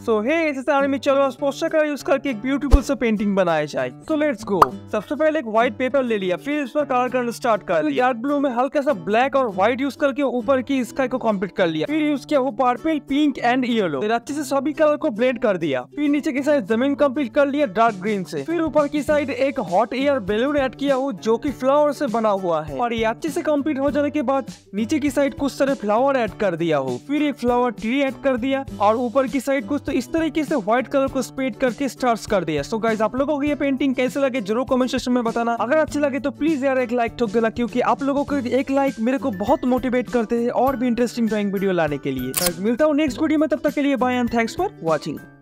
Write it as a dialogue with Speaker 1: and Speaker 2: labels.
Speaker 1: सो हे इस सारे में चलो पोस्टर का यूज करके एक ब्यूटीफुल सा पेंटिंग बनाया जाए। So let's go. सबसे पहले एक व्हाइट पेपर ले लिया, फिर इस पर कलर करना स्टार्ट कर लिया। डार्क ब्लू में हल्का सा ब्लैक और व्हाइट यूज करके ऊपर की स्काई को कंप्लीट कर लिया। फिर यूज किया वो पर्पल, पिंक एंड येलो। फिर अच्छे से सभी कलर को ब्लेंड कर दिया। फिर नीचे की साइड जमीन कंप्लीट कर लिया डार्क ग्रीन से। फिर ऊपर की साइड एक हॉट एयर बैलून ऐड किया हूँ जो कि फ्लावर से बना हुआ है। और ये अच्छे से कंप्लीट हो जाने के बाद नीचे की साइड कुछ सारे फ्लावर ऐड कर दिया हूँ। फिर एक फ्लावर ट्री ऐड कर दिया और ऊपर की साइड कुछ तो इस तरीके से व्हाइट कलर को स्प्रेड करके स्टार्स कर दिया। सो गाइस, आप लोगों को ये पेंटिंग कैसे लगे जरूर कमेंट सेक्शन में बताना। अगर अच्छे लगे तो प्लीज यार एक लाइक ठोक देना, क्योंकि आप लोगों को एक लाइक मेरे को बहुत मोटिवेट करते हैं और भी इंटरेस्टिंग ड्राइंग वीडियो लाने के लिए। मिलता हूँ नेक्स्ट वीडियो में, तब तक के लिए bye and thanks for watching.